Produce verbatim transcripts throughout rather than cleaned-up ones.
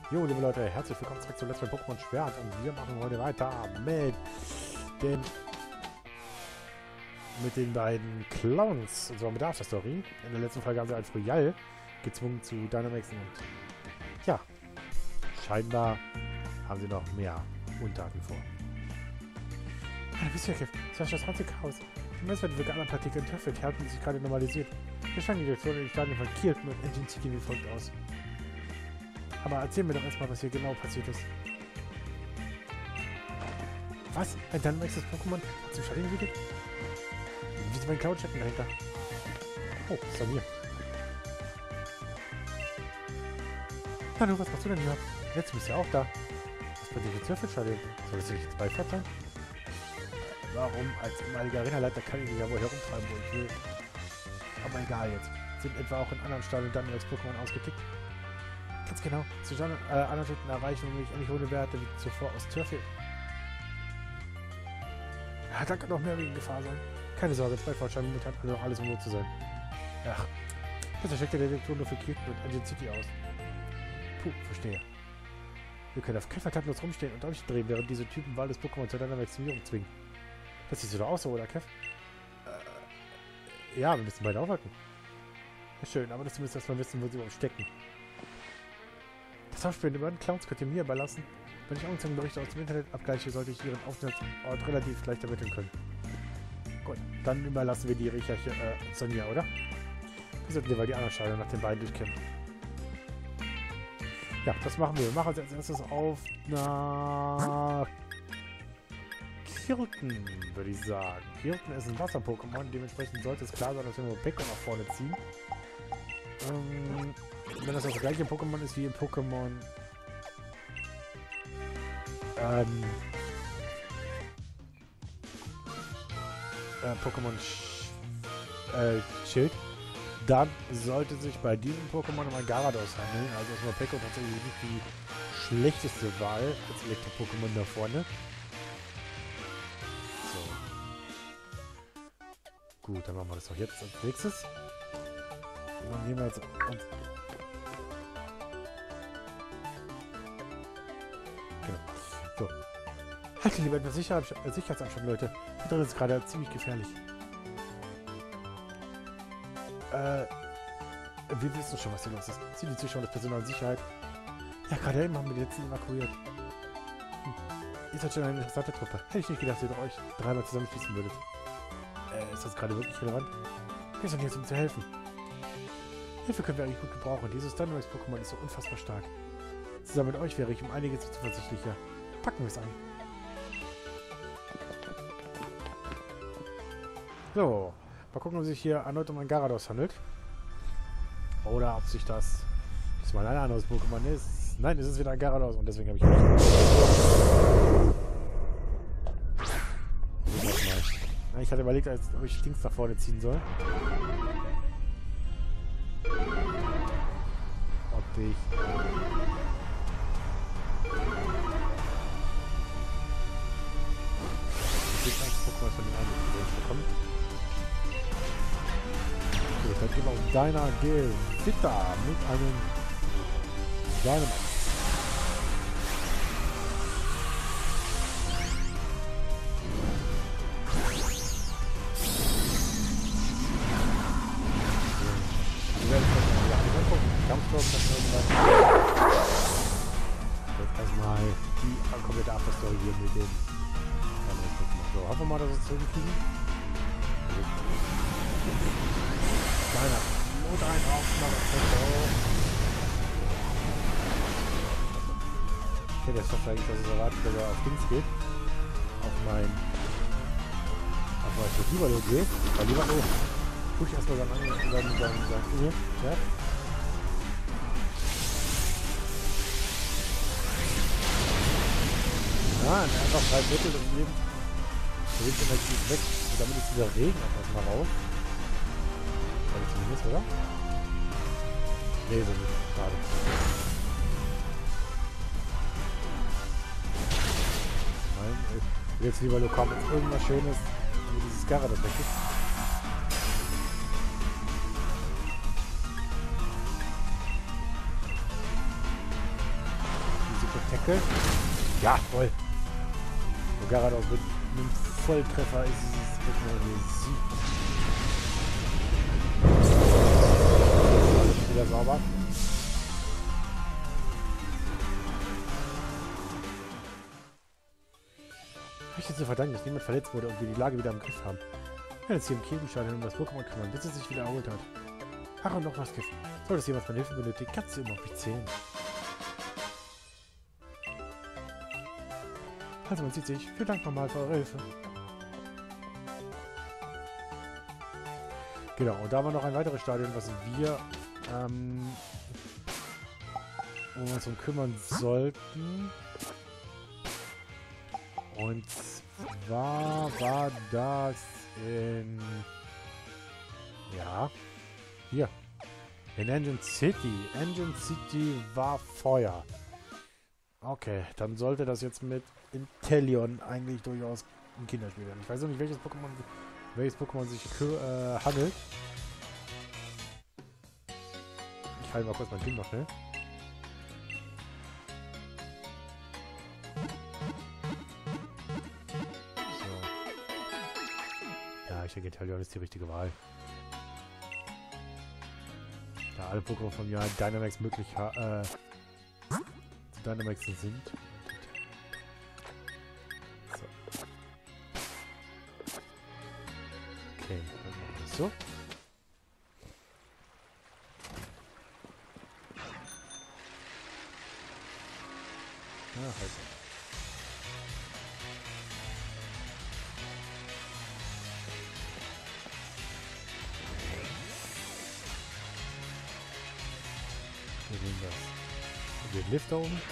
Jo, liebe Leute, herzlich willkommen zurück zu Let's Play Pokémon Schwert und wir machen heute weiter mit den mit den beiden Clowns, und zwar mit der Afterstory. In der letzten Folge haben sie als Royal gezwungen zu Dynamaxen und ja, scheinbar haben sie noch mehr Untaten vor. Ja, du bist ja, Kev. Das war das ganze Chaos. Die Messwerte für anderen Partikel in Töpfelt halten sich gerade normalisiert. Wir scheinen die Direktion in den Stadien von Kirton und Engine City wie folgt aus. Aber erzähl mir doch erstmal, was hier genau passiert ist. Was? Ein Dynamaxes Pokémon hat zum Stadion entwickelt? Wie ist mein Cloud-Checken dahinter? Oh, ist doch hier. Na du, was machst du denn hier? Jetzt bist du ja auch da. Was bei dir für Zürfelstadion? Soll das nicht zwei Fort sein? Warum? Als ehemaliger Arenaleiter kann ich mich ja wohl herumtreiben, wo ich will. Aber egal jetzt. Sind etwa auch in anderen Stadien Dynamax-Pokémon ausgetickt? Ganz genau. Zu Standard, äh, anderen Schritten erreichen wir nämlich endlich ohne Werte wie zuvor aus Turffield. Ja, da kann noch mehr wegen Gefahr sein. Keine Sorge, zwei Fortschritte hat also noch alles, um nur zu sein. Ach, das steckt der Detektor nur für Kirton und Engine City aus. Puh, verstehe. Wir können auf keinen Fall tatenlos rumstehen und durchdrehen, während diese Typen Wahl des Pokémon zu deiner Maximierung zwingen. Das siehst du doch auch so, oder, Kev? Äh, ja, wir müssen beide aufhalten. Ja, schön, aber das zumindest erstmal wissen, wo sie überhaupt stecken. Das Aufspielen über den Clowns könnt ihr mir überlassen. Wenn ich Augenzeugenberichte aus dem Internet abgleiche, sollte ich ihren Aufenthaltsort relativ leicht ermitteln können. Gut, dann überlassen wir die Recherche äh, Sonja, oder? Wir sollten lieber die anderen Scheine nach den beiden durchkämpfen. Ja, das machen wir. Wir machen uns als erstes auf nach Kirton, würde ich sagen. Kirton ist ein Wasser-Pokémon, dementsprechend sollte es klar sein, dass wir nur Peko nach vorne ziehen. Ähm, wenn das das gleiche Pokémon ist wie im Pokémon ähm, äh, Pokémon Sch äh, Schild, dann sollte sich bei diesem Pokémon um ein Gyarados handeln. Also ist Morpeko tatsächlich nicht die schlechteste Wahl als Elektro-Pokémon da vorne. So. Gut, dann machen wir das doch jetzt als nächstes. Und dann gehen wir jetzt uns. Genau. So. Halt lieber etwas Sicherheit, äh, Sicherheitsanschub, Leute. Hier drin ist gerade ziemlich gefährlich. Äh, wir wissen schon, was hier los ist. Zieh die Zuschauer des Personal Sicherheit. Ja, gerade eben haben wir die letzten evakuiert. Hm. Ihr seid schon eine interessante Truppe. Hätte ich nicht gedacht, dass ihr euch dreimal zusammenschließen würdet. Äh, ist das gerade wirklich relevant? Wir sind hier, um zu helfen. Hilfe können wir eigentlich gut gebrauchen. Dieses Dynamax-Pokémon ist so unfassbar stark. Zusammen mit euch wäre ich um einiges zuversichtlicher. Packen wir es an. So. Mal gucken, ob sich hier erneut um ein Gyarados handelt. Oder ob sich das diesmal ein anderes Pokémon ist. Nein, es ist wieder ein Gyarados und deswegen habe ich nicht. Ja, ich hatte überlegt, als ob ich links nach vorne ziehen soll. Ob ich... Ich will ein Pokémon von den anderen bekommen. Dann gehen wir um deiner Gewitter mit einem Dynamax. Wir werden uns das mal angucken. Kampfsturm, das irgendwann. Jetzt erstmal die komplette Afterstory hier mit dem Dynamax. So, hoffen wir mal, dass wir es hinkriegen. Kleiner Not ein auf, okay, der schafft eigentlich, dass es erwartet, dass er auf Dings geht. Auf mein... Auf mein Libero geht. Bei Libero guck ich erstmal seinen anderen, seinen, seinen, seinen, seinen, ja. Nein, einfach drei Viertel des Lebens. Der Lebensenergie ist weg. Und damit ist dieser Regen auch erstmal raus. Zumindest, oder? Nee, so nicht. Schade. Nein, ich will jetzt lieber nur kommen. Jetzt irgendwas Schönes, wo dieses Gyarados weg ist. Tackle. Ja, voll. Und geradeaus mit einem Volltreffer ist es wirklich Sieg. Wieder sauber. Habe ich jetzt zu verdanken, dass niemand verletzt wurde und wir die Lage wieder im Griff haben. Ich werde jetzt hier im Käfigstadion um das Pokémon kümmern, bis es sich wieder erholt hat. Ach, und noch was, Gift. Sollte es jemand meine Hilfe benötigen, kannst du immer auf mich zählen. Also, man sieht sich. Vielen Dank nochmal für eure Hilfe. Genau, und da war noch ein weiteres Stadion, was wir ähm, um uns um kümmern sollten. Und zwar war das in... Ja, hier. In Engine City. Engine City war Feuer. Okay, dann sollte das jetzt mit Inteleon eigentlich durchaus ein Kinderspiel werden. Ich weiß noch nicht, welches Pokémon welches Pokémon sich äh, handelt. Ich halte mal kurz mein Ding noch schnell. So. Ja, ich denke, Inteleon ist die richtige Wahl. Da alle Pokémon von mir Dynamax möglich äh, zu Dynamaxen sind. Okay, dann machen wir das so. Ja, halt. Wir nehmen das. Wir den Lift da oben.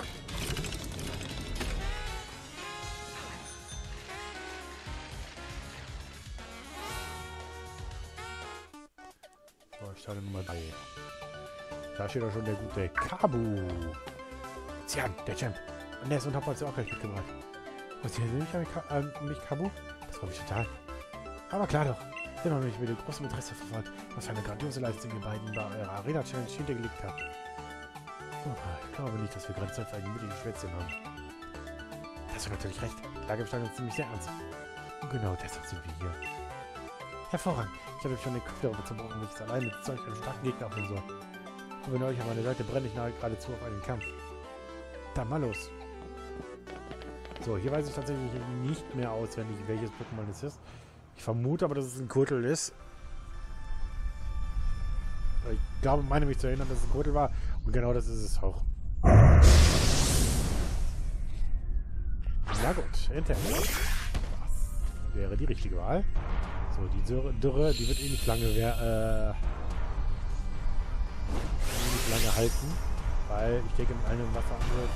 Stadion Nummer drei. Da steht auch schon der gute Kabu. Xian, der Champ. Und der ist und hat uns auch gleich mitgebracht. Was hier mich, äh, mich Kabu? Das freut mich total. Aber klar doch. Immer wenn ich mit dem großen Interesse verfolgt, was für eine grandiose Leistung ihr beiden bei eurer Arena Challenge hintergelegt habt. Oh, ich glaube nicht, dass wir Grenzen für ein mütiges Schwätzchen haben. Da hast du natürlich recht. Die Lage im Stadion ist ziemlich sehr ernst. Und genau deshalb sind wir hier. Hervorragend. Ich habe schon den Kopf darüber zerbrochen, mich allein mit solch einem starken Gegner auf so. Und wenn ihr euch an meine Seite brenne ich nahe geradezu auf einen Kampf. Dann mal los. So, hier weiß ich tatsächlich nicht mehr auswendig, welches Pokémon es ist. Ich vermute aber, dass es ein Kurtel ist. Ich glaube, meine mich zu erinnern, dass es ein Kurtel war. Und genau das ist es auch. Na gut, intern. Das wäre die richtige Wahl. So, die Dürre, Dürre, die wird eh nicht lange, äh, nicht lange halten, weil ich denke, mit einem Wasser anrührt.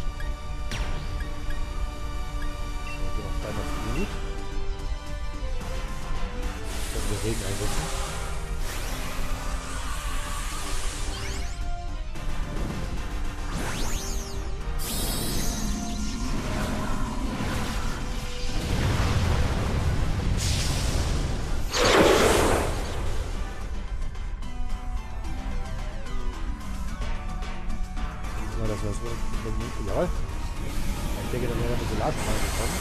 So, hier noch kleiner Flut. Können wir Regen einsetzen. Jawohl. Ich denke, dann wäre er mit Solarstrahl gekommen.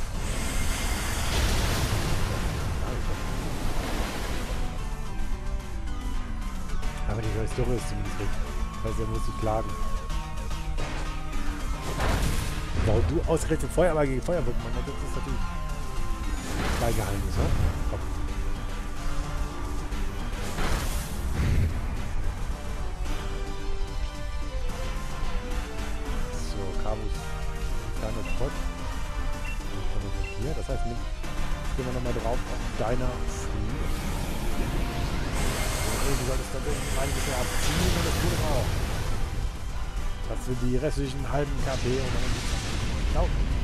Aber die Historie ist zumindest richtig. Das heißt, er muss sich klagen. Warum du ausgerechnet Feuer, aber gegen Feuer-Pokémon, das ist natürlich kein Geheimnis, ne? Komm. Hier, das heißt, mit, gehen wir nochmal drauf auf deiner Free. Du solltest da einiges mehr abziehen und das wurde auch. Das sind die restlichen halben K P und dann Ciao.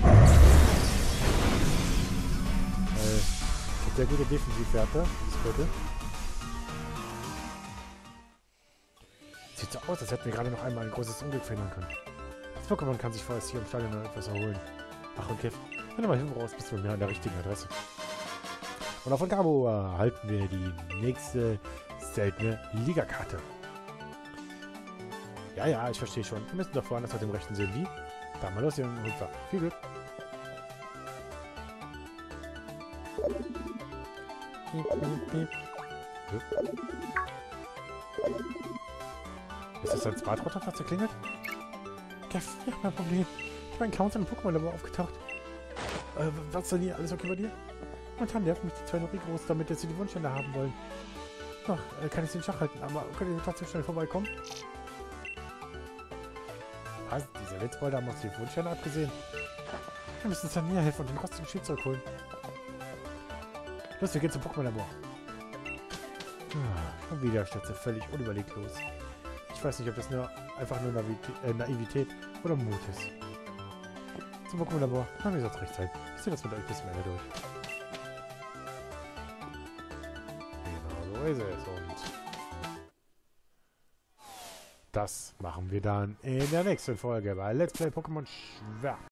Äh, sehr gute Defensivwerte, das Viertel. Sieht so aus, als hätten wir gerade noch einmal ein großes Unglück verhindern können. Das Pokémon kann sich vorerst hier im Stadion noch etwas erholen. Ach und Kiff, wenn du mal Hilfe brauchst, bist du mit mir an der richtigen Adresse. Und auch von Cabo erhalten wir die nächste seltene Ligakarte. Ja, ja, ich verstehe schon. Wir müssen doch woanders nach dem Rechten sehen. Wie? Da mal los, Junge. Hüpfer. Viel Glück. Piep, piep, piep. Ist das ein Smartrotter, was da klingelt? Kev, ja, mein Problem. Ich bin kaum in einem Pokémon-Labor aufgetaucht. Äh, was ist denn hier? Alles okay bei dir? Momentan nervt mich die zwei Nori-Groß, damit sie die Wunschstände haben wollen. Ach, äh, kann ich sie in Schach halten, aber könnt ihr trotzdem schnell vorbeikommen? Was? Dieser Witzbolder haben uns die Wunschstände abgesehen. Wir müssen uns dann näher helfen und den rostigen Spielzeug holen. Los, wir gehen zum Pokémon-Labor. Ah, schon wieder stürzt völlig unüberlegt los. Ich weiß nicht, ob das nur einfach nur Navität, äh, Naivität oder Mut ist. Zum Pokémon-Labor. Na, mir soll es recht sein. Ich sehe das mit euch ein bisschen mehr durch. Genau, so ist es. Und das machen wir dann in der nächsten Folge bei Let's Play Pokémon Schwert.